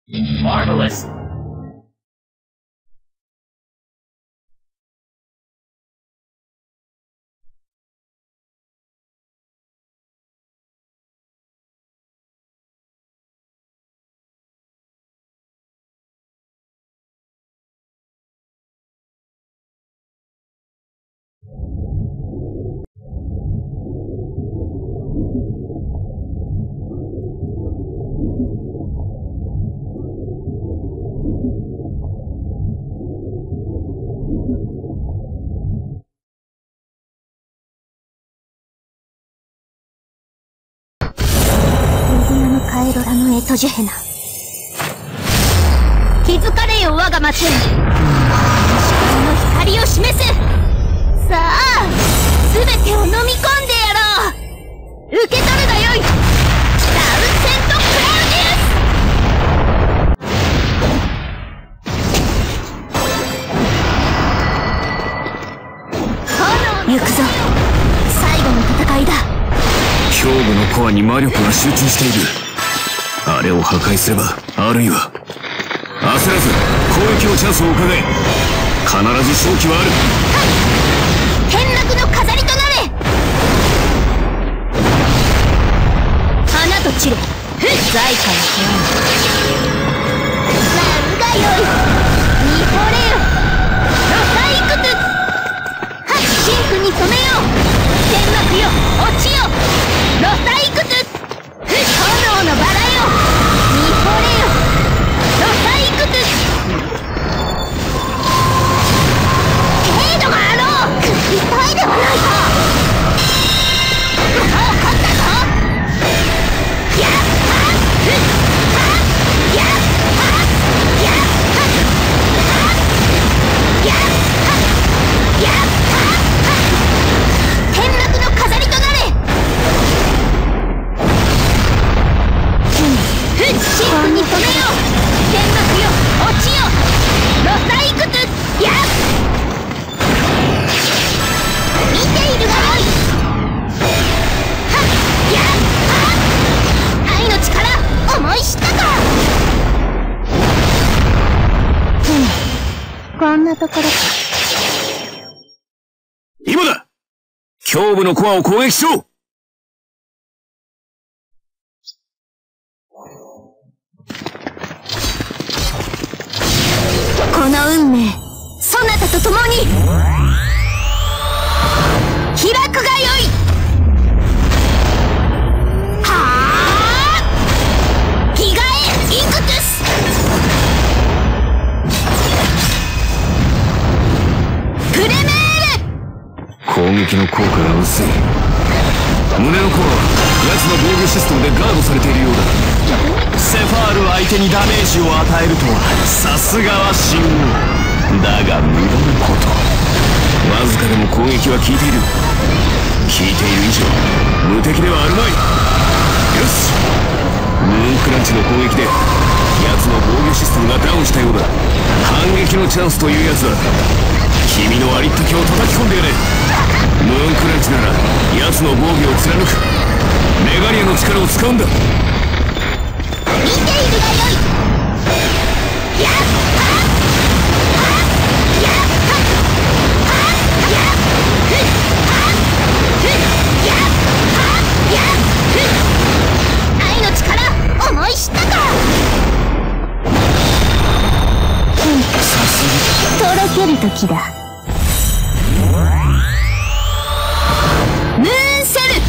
Marvelous! カエロラのエトジュヘナ、気づかれよ我が町、視界の光を示す。さあ全てを飲み込んでやろう。受け取るがよい。ダウンセント・クラウディウス。行くぞ、最後の戦いだ。 胸部のコアに魔力が集中している。あれを破壊すれば、あるいは焦らず攻撃のチャンスを伺え。必ず勝機はある。 転落の飾りとなれ。花と散れ、在下のなんがよい。見惚れよ、ロサイクス。真紅に染めよう。天幕よ、落ちよ、ロサイクス。炎のバラよ、見惚れよ、ロサイクス。程度があろう。痛いではないか。もう勝ったぞ。やっはっはっやっはっやっはっやっはっやっはっ。天幕の飾りとなれ。真紅に染めよう。天幕よ、落ちよ、ロサイクス。やっ見ているがよい。はっやっはっ。愛の力思い知ったか。こんなところか。 今だ。胸部のコアを攻撃しろ。 この運命、そなたと共に開くがよい。はあ、着替えインクトゥス。プレメール。 攻撃の効果が薄い。胸のコアは奴の防御システムでガードされているようだ。セファール相手にダメージを与えるとはさすがは神王だが無駄なこと。わずかでも攻撃は効いている。効いている以上無敵ではあるまい。よし、ムーンクランチの攻撃で奴の防御システムがダウンしたようだ。反撃のチャンスというやつだ。君のありったけを叩き込んでやれ。ムーンクランチなら奴の防御を貫く。メガリアの力を使うんだ。 見ているがよい。やっはっはっやっはっはっやっふっはっふっやっはっやっふっ。愛の力思い知ったか。 さすがとろける時だ。ムーンセル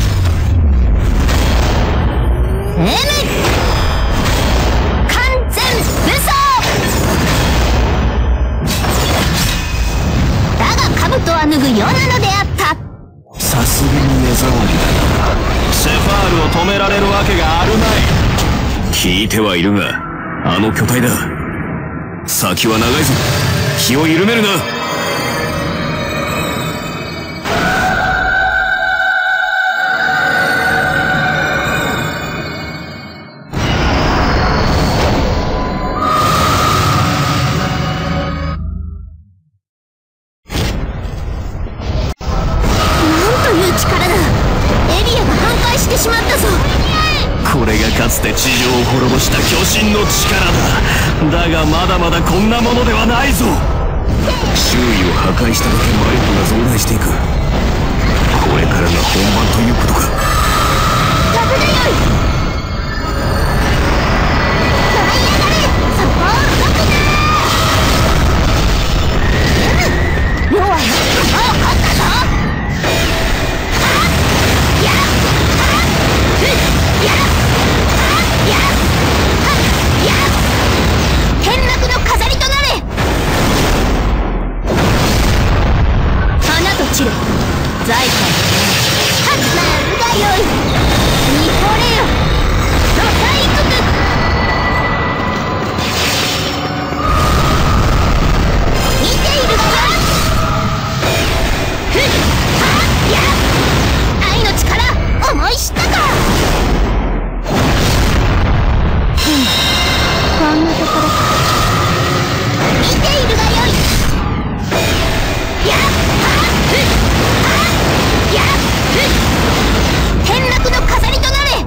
M 完全武装。だが兜は脱ぐ世なのであった。 さすがに目障りだな。セファールを止められるわけがあるまい。聞いてはいるがあの巨体だ。先は長いぞ。気を緩めるな。 なんという力だ。エリアが半壊してしまったぞ。 これれがかつて地上を滅ぼした巨神の力だ。だがまだまだこんなものではないぞ。周囲を破壊しただけ魔力が増大していく。これからが本番ということか。 飛ぶがよい。舞い上がれ、そこを動くな。要はもう勝ったぞ。天幕の飾りとなれ。花と散れ、財産はまうがよい。見惚れよ、土体くく。見ているがよい。ふっはっやっ、愛の力思い知ったか。こんなところか。見ているがよい。やっはっふっはっやっふっ、天幕の飾りとなれ。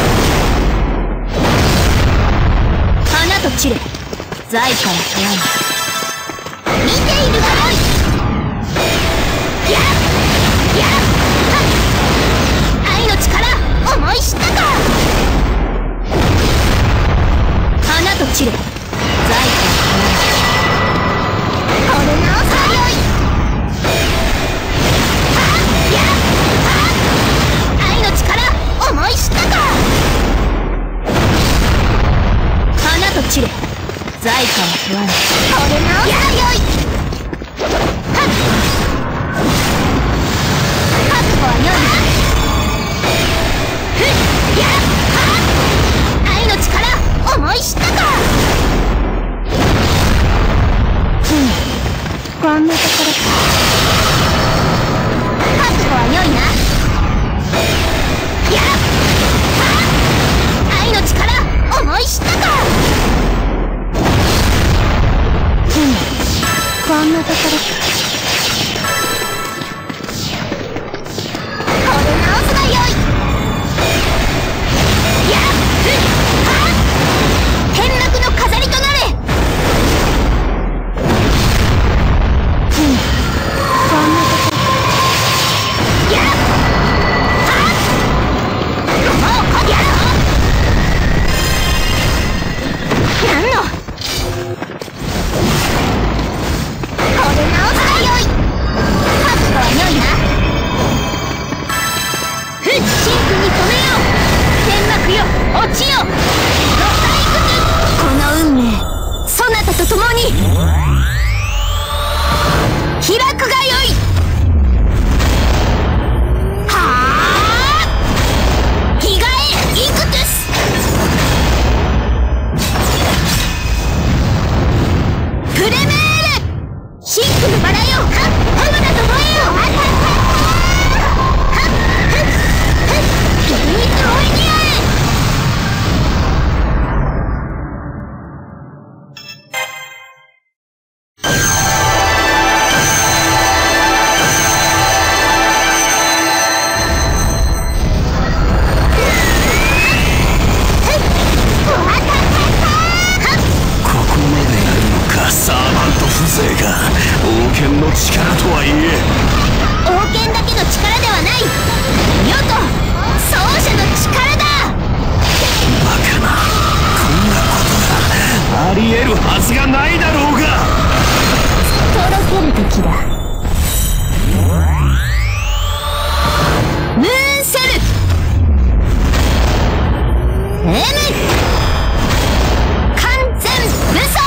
花と散れ、財から問わぬ。見ているがよい。やっやっはっ、愛の力思い知ったか。花と散れ、財から問わぬ。これ直すがよい。はっやっはっ、愛の力思い知ったか。花と散れ、財から問わぬ。これ直すがよい。はっ、覚悟はよいな。ふっやっはっ、愛の力思い知ったか。こんなところか。覚悟はよいな。やっはっ、愛の力思い知ったか。こんなところか。これ直すがよい。やっふっはっ、天幕の飾りとなれ。こんなところ。やっはっ、もうこやろ。なんのこれ直すがよい。覚悟はよいな。ふっ、真空に止めよう。天幕よ、落ちよ。どさいくつ。この運命、そなたと共に開くがよい。はあ、着替えイクトゥス。プレメール、シンクのバラよ。はっ、ハムだと燃えよ。はっはっはっはっはっはっ、逆に置いてやれ。 サーバント風情が王権の力とはいえ、 王権だけの力ではない、世と奏者の力だ。 バカな、こんなことがあり得るはずがないだろうが。 とろける時だ。ムーンセル、完全武装。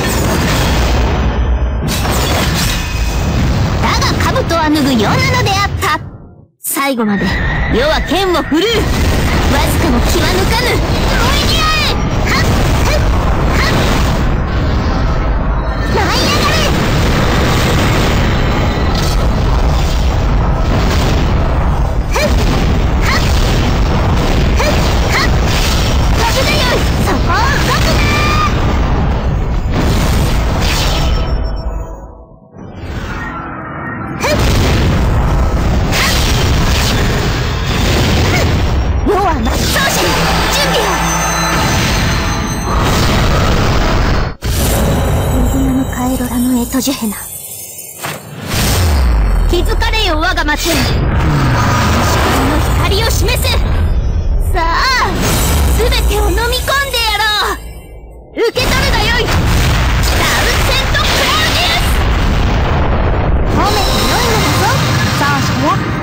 だが兜は脱ぐ世なのであった。最後まで世は剣を振るう。わずかも気は抜かぬ。おいでやれ。はっはっはっ、舞い上がれ。ふっはっふっはっ、飛ぶがよい。そこを動くな。世は真っ当者に準備を。 トジェヘナ。気づかれよ我が町。光の光を示せ。さあ全てを飲み込んでやろう。受け取るがよい。ダウンセントクラウディウス。褒めてよいのだぞ。さあそや。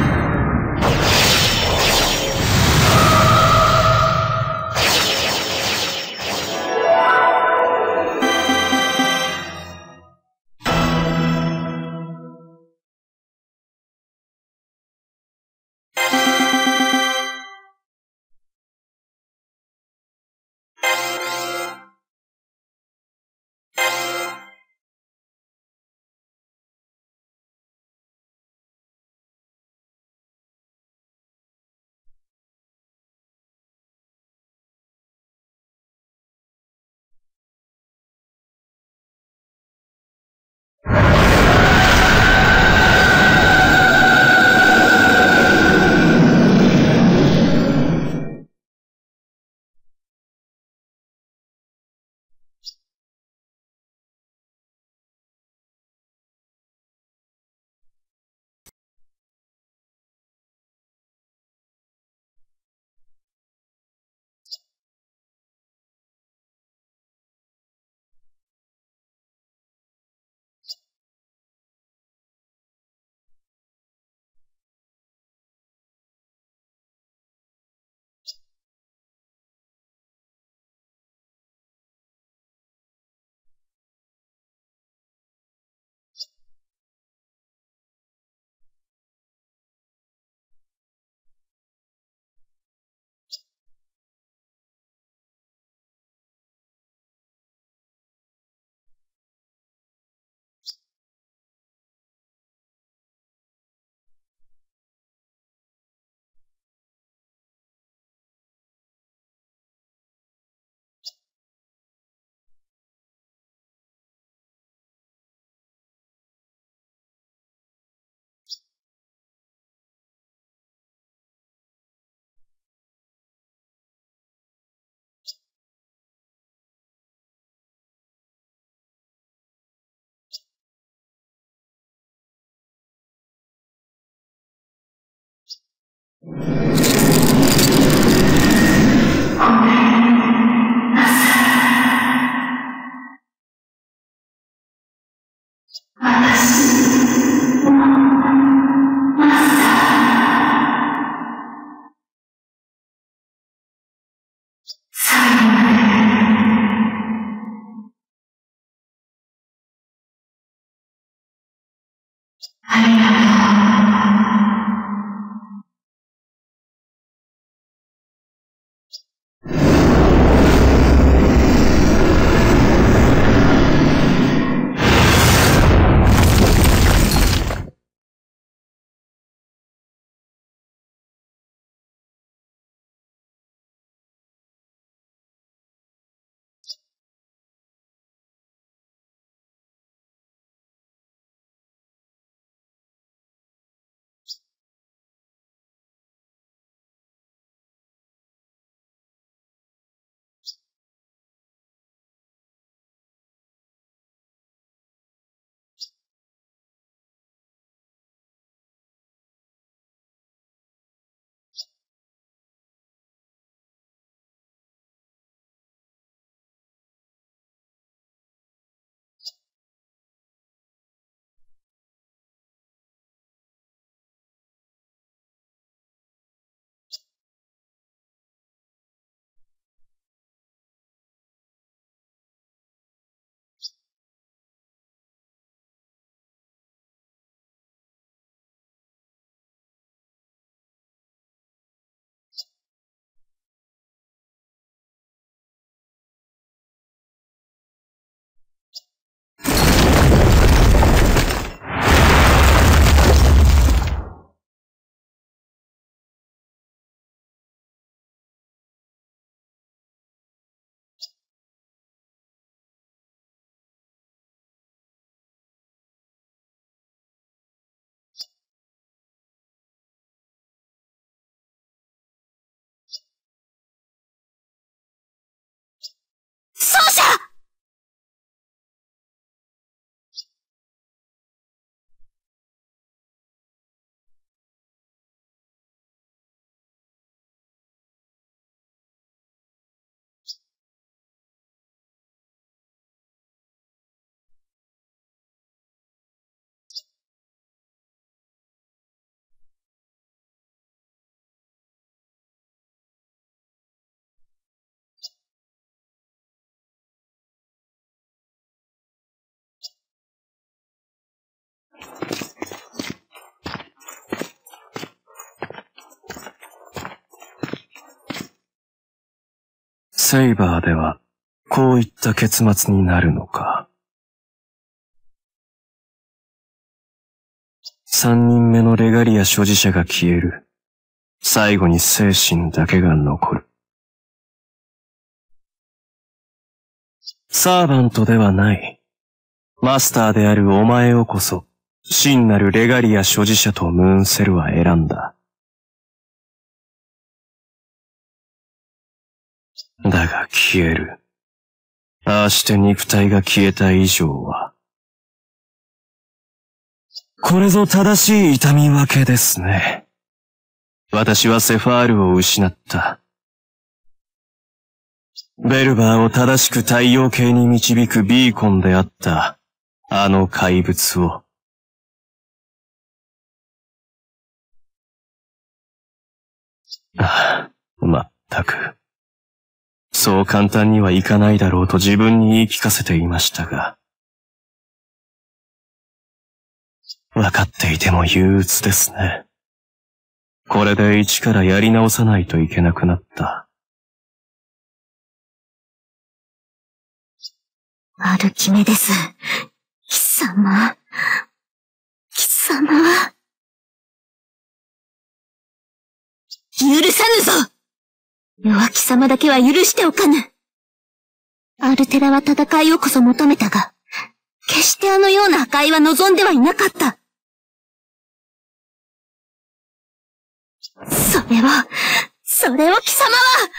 セイバーでは、こういった結末になるのか。三人目のレガリア所持者が消える。最後に精神だけが残る。サーバントではない。マスターであるお前をこそ、真なるレガリア所持者とムーンセルは選んだ。だが消える。ああして肉体が消えた以上は。これぞ正しい痛み分けですね。私はセファールを失った。ベルバーを正しく太陽系に導くビーコンであった、あの怪物を。ああ、まったく。そう簡単にはいかないだろうと自分に言い聞かせていましたが。わかっていても憂鬱ですね。これで一からやり直さないといけなくなった。 アルキメデス。貴様。貴様。許さぬぞ！弱貴様だけは許しておかぬ。アルテラは戦いをこそ求めたが、決してあのような破壊は望んではいなかった。それを貴様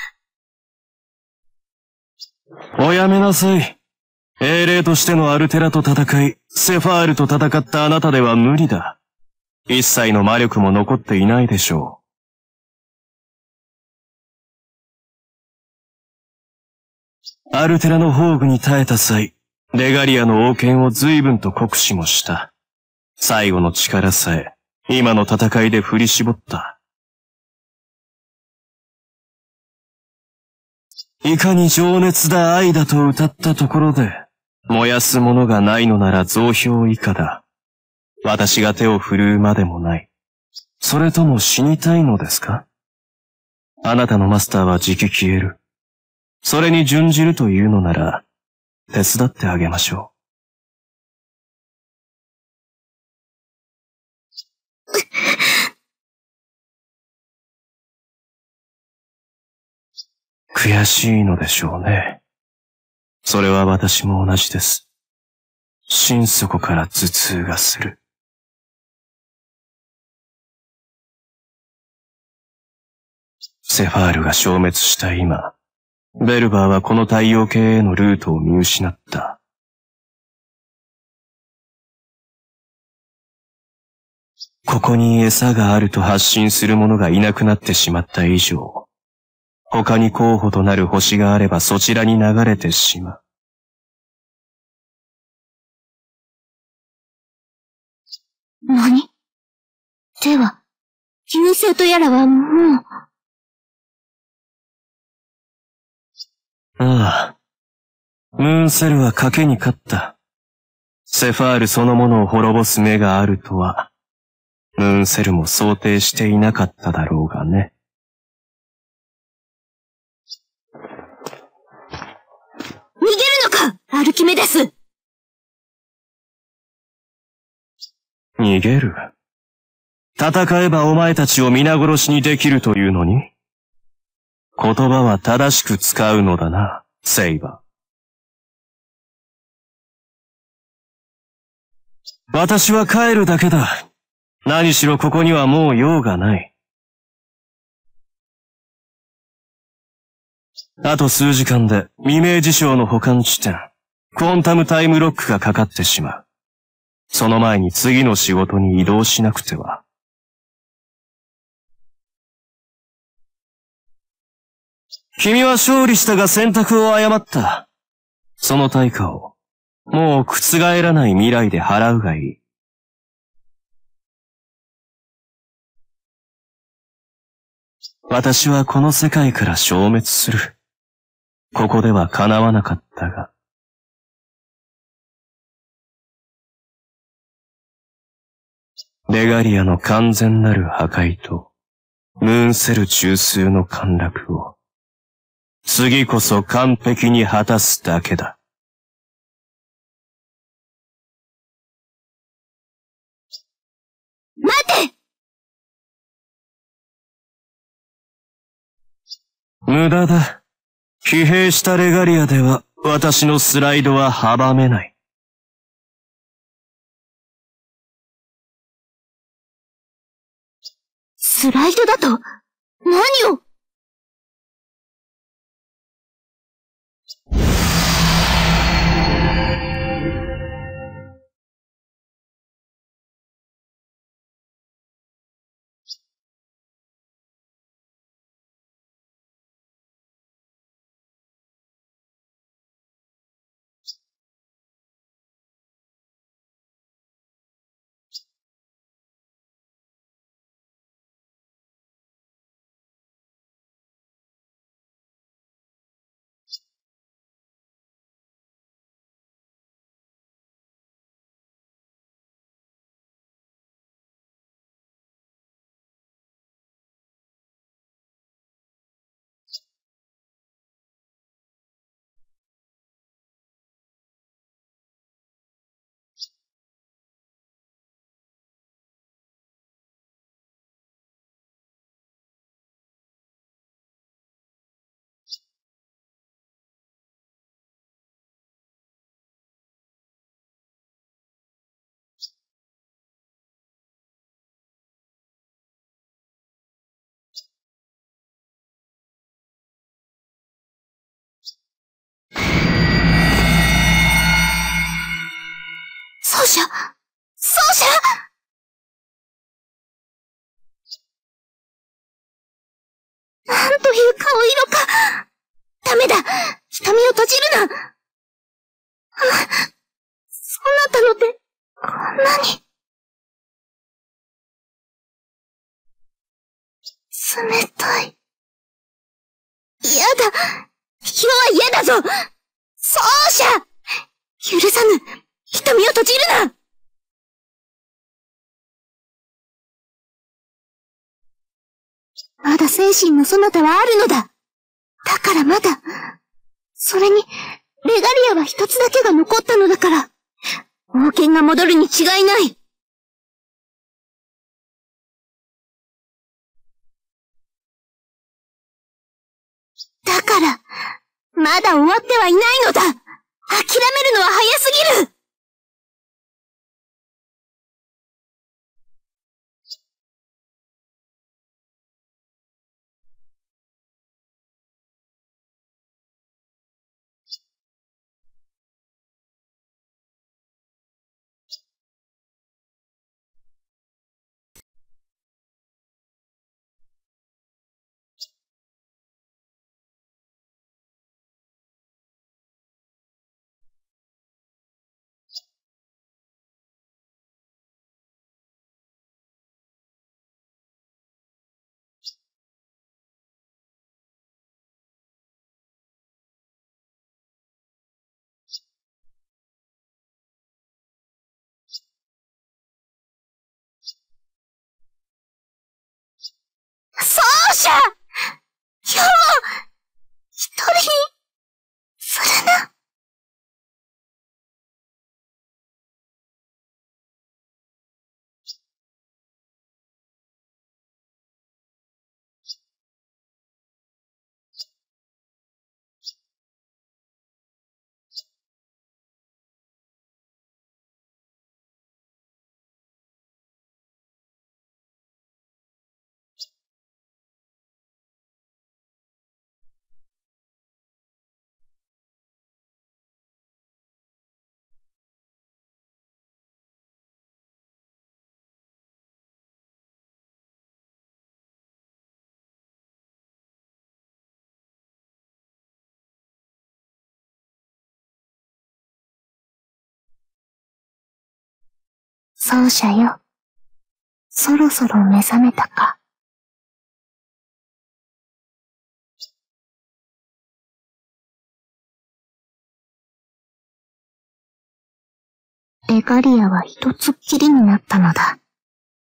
は！ おやめなさい。英霊としてのアルテラと戦い、セファールと戦ったあなたでは無理だ。一切の魔力も残っていないでしょう。アルテラの宝具に耐えた際、レガリアの王権を随分と酷使もした。最後の力さえ、今の戦いで振り絞った。いかに情熱だ愛だと歌ったところで、燃やすものがないのなら増票以下だ。私が手を振るうまでもない。それとも死にたいのですか？あなたのマスターはじき消える。それに準じるというのなら、手伝ってあげましょう。悔しいのでしょうね。それは私も同じです。心底から頭痛がする。セファールが消滅した今、ベルバーはこの太陽系へのルートを見失った。ここに餌があると発信する者がいなくなってしまった以上、他に候補となる星があればそちらに流れてしまう。 何？では、優勢とやらはもう。 ああ。ムーンセルは賭けに勝った。セファールそのものを滅ぼす目があるとは、ムーンセルも想定していなかっただろうがね。 逃げるのか、アルキメデス！ 逃げる？戦えばお前たちを皆殺しにできるというのに？言葉は正しく使うのだな、セイバー。私は帰るだけだ。何しろここにはもう用がない。あと数時間で未明事象の保管地点、クォンタムタイムロックがかかってしまう。その前に次の仕事に移動しなくては。君は勝利したが選択を誤った。その対価を、もう覆らない未来で払うがいい。私はこの世界から消滅する。ここでは叶わなかったが。 レガリアの完全なる破壊と、ムーンセル中枢の陥落を、次こそ完璧に果たすだけだ。 待て！ 無駄だ。疲弊したレガリアでは、私のスライドは阻めない。 スライドだと、何を？奏者！なんという顔色か！ダメだ！瞳を閉じるな！そなたの手、こんなに。冷たい。嫌だ！今は嫌だぞ！奏者！許さぬ！瞳を閉じるな！まだ精神のそなたはあるのだ。だからまだ。それに、レガリアは一つだけが残ったのだから。王権が戻るに違いない。だから、まだ終わってはいないのだ。諦めるのは早すぎる。奏者！今日も、一人に、するな。奏者よ。そろそろ目覚めたか。レガリアは一つっきりになったのだ。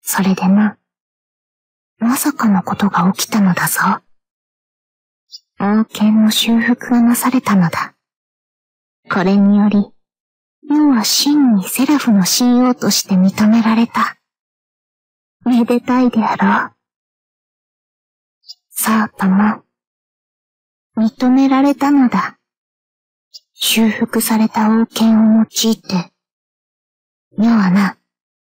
それでな、まさかのことが起きたのだぞ。王権の修復がなされたのだ。これにより、世は真にセラフの神王として認められた。めでたいであろう。さあ、友。認められたのだ。修復された王権を用いて、世は、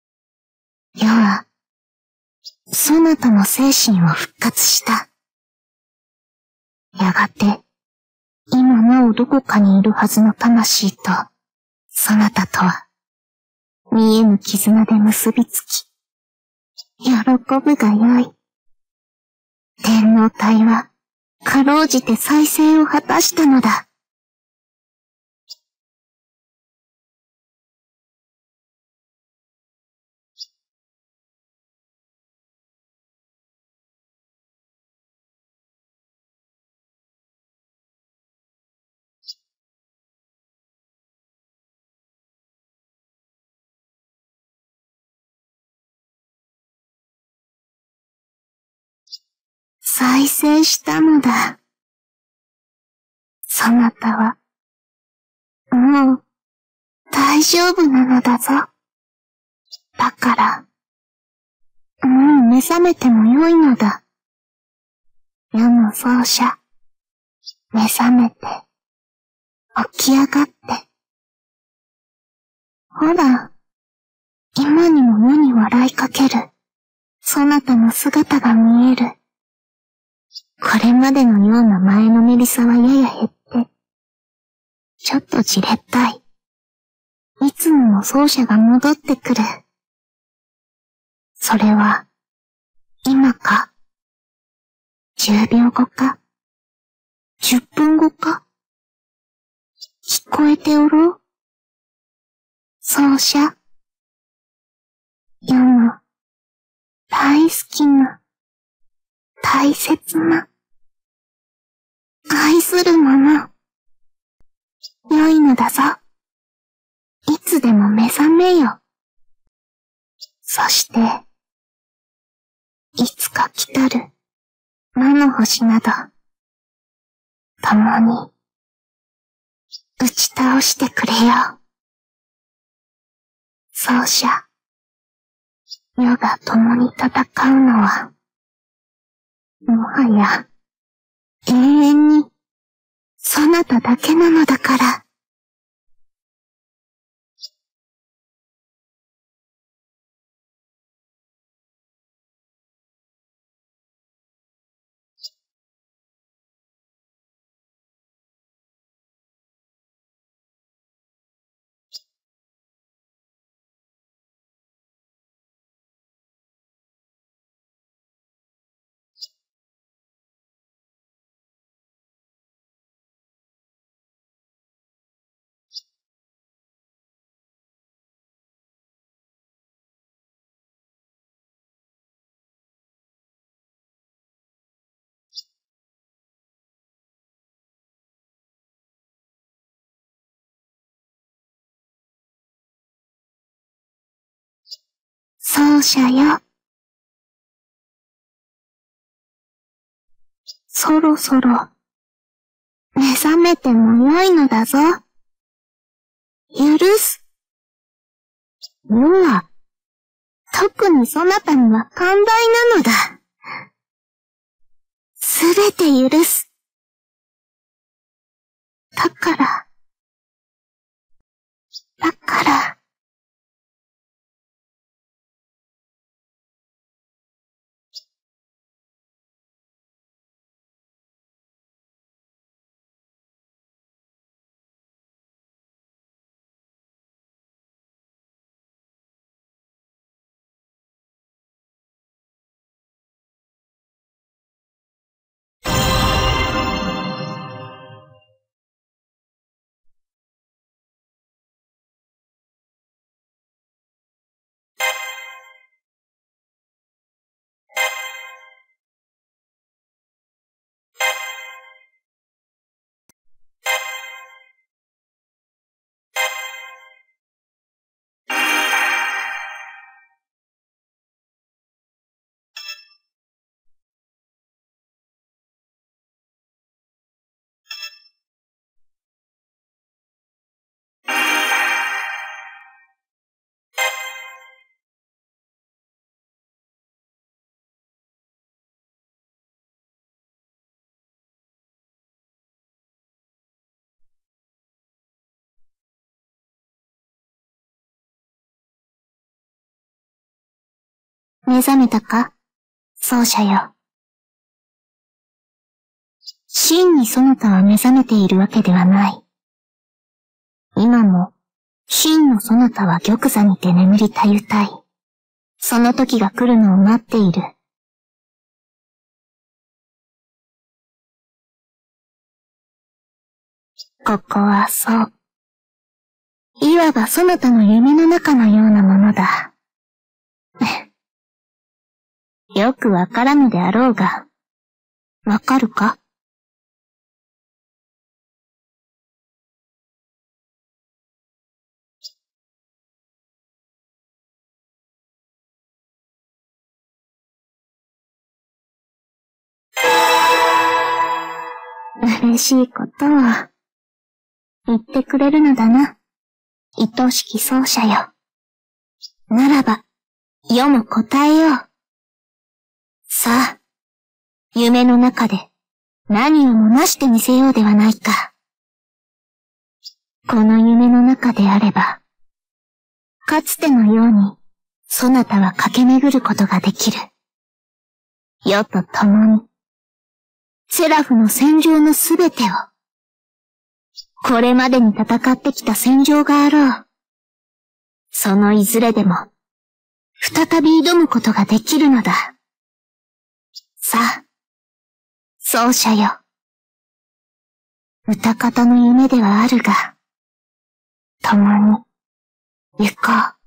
そなたの精神を復活した。やがて、今なおどこかにいるはずの魂と、そなたとは、見えぬ絆で結びつき、喜ぶがよい。天皇体は、かろうじて再生を果たしたのだ。再生したのだ。そなたは、もう、大丈夫なのだぞ。だから、もう目覚めてもよいのだ。世の奏者、目覚めて、起き上がって。ほら、今にも世に笑いかける、そなたの姿が見える。これまでのような前のめりさはやや減って、ちょっとじれったい。いつもの奏者が戻ってくる。それは、今か、10秒後か、10分後か、聞こえておろう？奏者、世の、大好きな、大切な、愛するもの、良いのだぞ。いつでも目覚めよ。そして、いつか来たる、魔の星など、共に、打ち倒してくれよ。奏者、世が共に戦うのは、もはや、永遠に、そなただけなのだから。奏者よ。そろそろ、目覚めてもよいのだぞ。許す。世は、特にそなたには寛大なのだ。すべて許す。だから、 目覚めたか？奏者よ。真にそなたは目覚めているわけではない。今も、真のそなたは玉座にて眠りたゆたい。その時が来るのを待っている。ここはそう。いわばそなたの夢の中のようなものだ。よくわからぬであろうが、わかるか？嬉しいことを言ってくれるのだな、愛しき奏者よ。ならば、世も答えよう。さあ、夢の中で何をもなしてみせようではないか。この夢の中であれば、かつてのように、そなたは駆け巡ることができる。世と共に、セラフの戦場のすべてを、これまでに戦ってきた戦場があろう。そのいずれでも、再び挑むことができるのだ。さあ、奏者よ。歌方の夢ではあるが、共に行こう。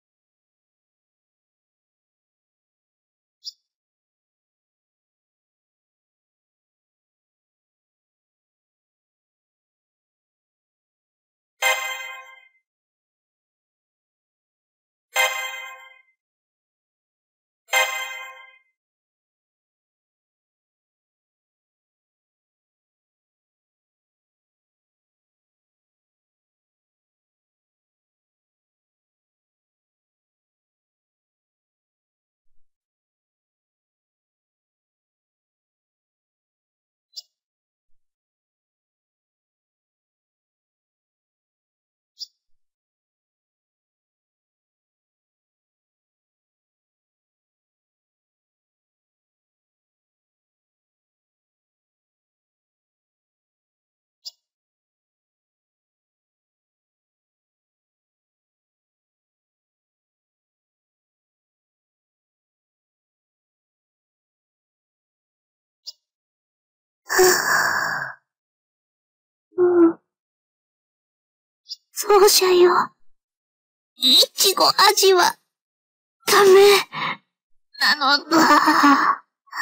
奏者よ。いちご味は、ダメ、なのだ。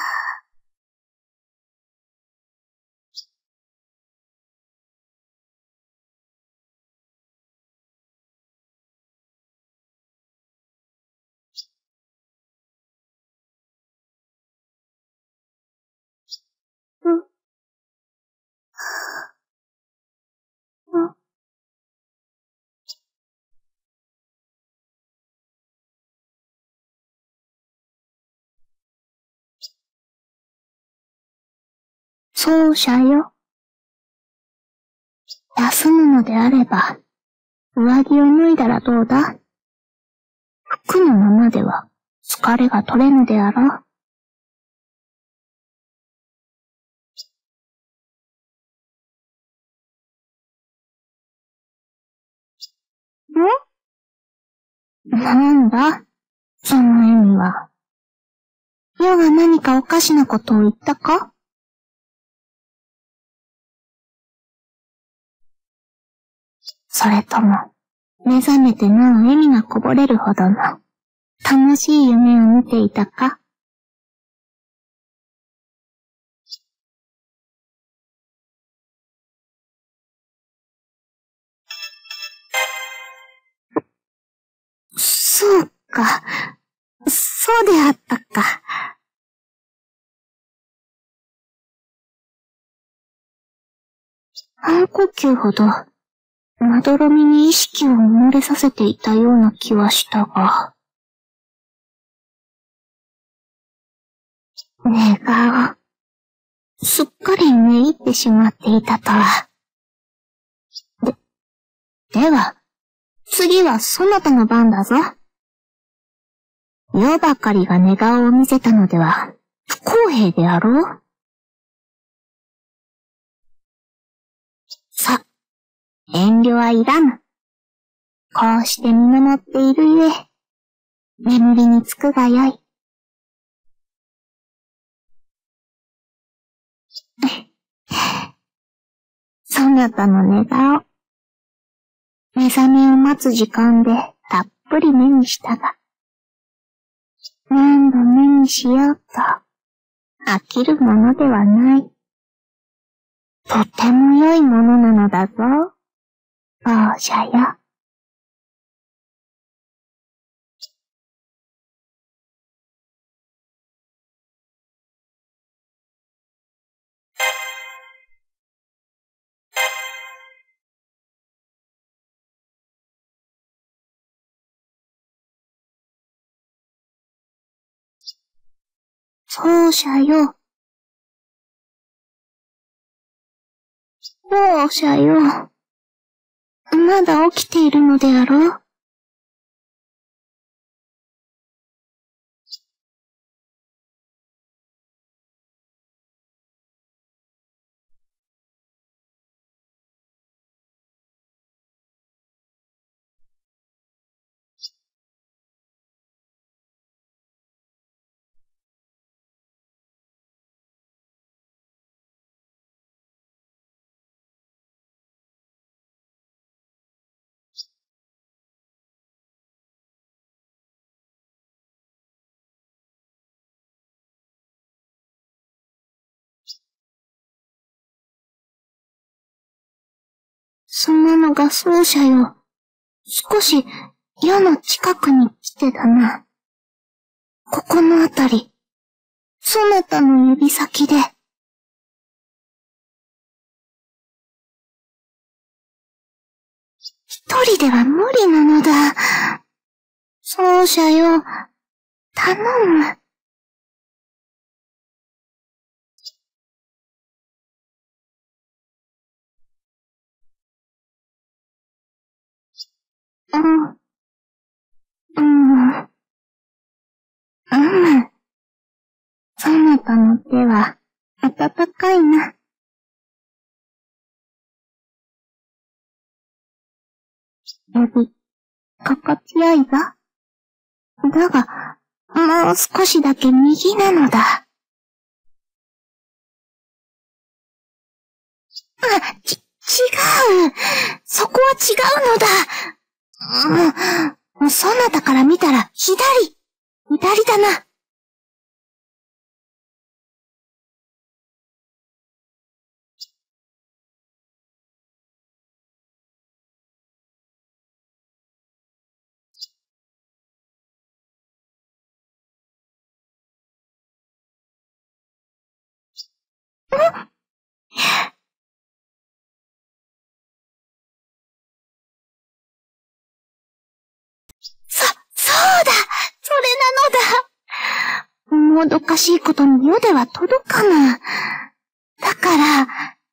奏者よ。休むのであれば、上着を脱いだらどうだ？服のままでは疲れが取れぬであろう。なんだその笑みは。世が何かおかしなことを言ったか？それとも、目覚めてなお笑みがこぼれるほどの楽しい夢を見ていたか？そうか、そうであったか。半呼吸ほど、まどろみに意識を埋もれさせていたような気はしたが。願う。すっかり寝入ってしまっていたとは。では、次はそなたの番だぞ。 世ばかりが寝顔を見せたのでは不公平であろう。さ、遠慮はいらぬ。こうして見守っているゆえ、眠りにつくがよい。そなたの寝顔、目覚めを待つ時間でたっぷり目にしたが、何度目にしようと飽きるものではない。とても良いものなのだぞ、亡者よ。奏者よ。奏者よ。まだ起きているのであろう？そんなのが奏者よ。少し矢の近くに来てだな。ここのあたり、そなたの指先で。一人では無理なのだ。奏者よ、頼む。そなたの手は温かいな。指、心地よいぞ。だが、もう少しだけ右なのだ。違う。そこは違うのだ。そなたから見たら左だな。そうだ！それなのだ！もどかしいことに世では届かぬ。だから、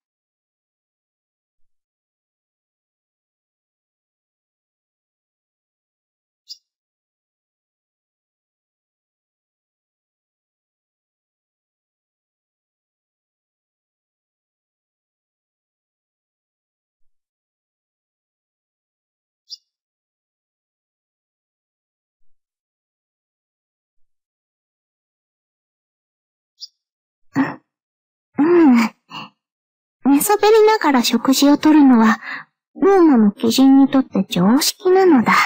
寝そべりながら食事をとるのは、ローマの貴人にとって常識なのだ。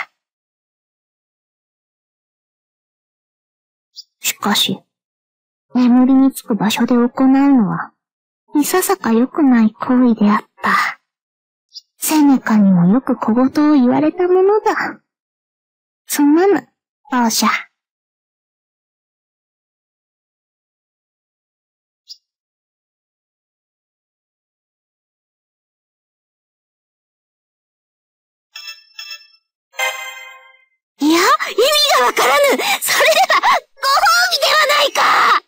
しかし、眠りにつく場所で行うのは、いささか良くない行為であった。セネカにもよく小言を言われたものだ。すまぬ、奏者。いや、意味がわからぬ。それでは、ご褒美ではないか。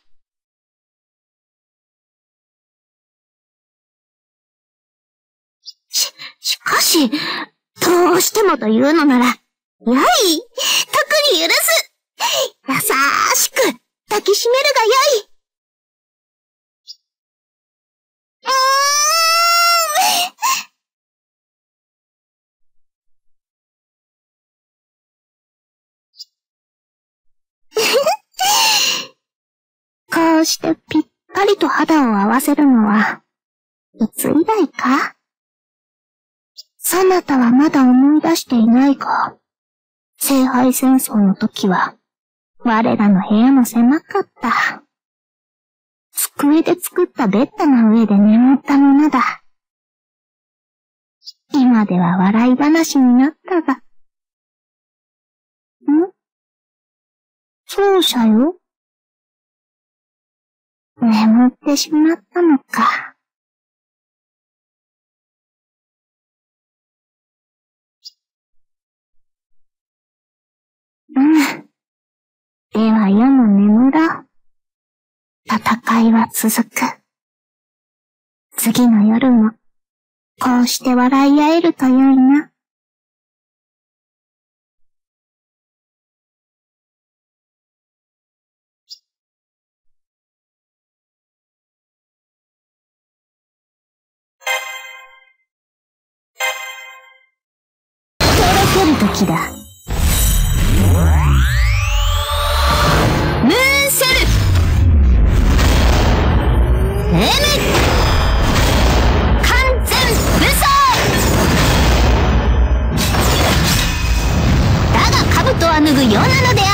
しかし、どうしてもというのなら、やい、特に許す。 優しく抱きしめるがよい。こうしてぴったりと肌を合わせるのは、いつ以来か？そなたはまだ思い出していないが、聖杯戦争の時は、我らの部屋も狭かった。机で作ったベッドの上で眠ったものだ。今では笑い話になったが。そうじゃよ。眠ってしまったのか。では夜も眠ろう。戦いは続く。次の夜も、こうして笑い合えるとよいな。とろける時だ。ムーンセル完全武装だが兜は脱ぐ世なので